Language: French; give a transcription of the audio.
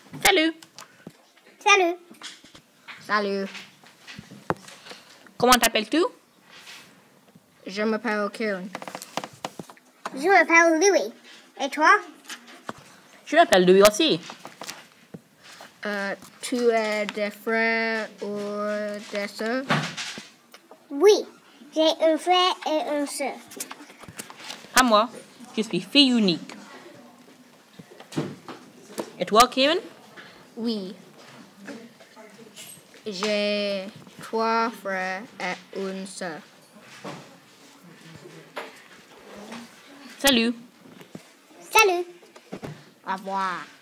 Salut. Salut. Salut. Comment t'appelles-tu? Je m'appelle Karen. Je m'appelle Louis. Et toi? Je m'appelle Louis aussi. Tu as des frères ou des sœurs? Oui, j'ai un frère et une sœur. Pas moi. Je suis fille unique. Et toi, Karen? Oui. J'ai 3 frères et une sœur. Salut. Salut. Au revoir.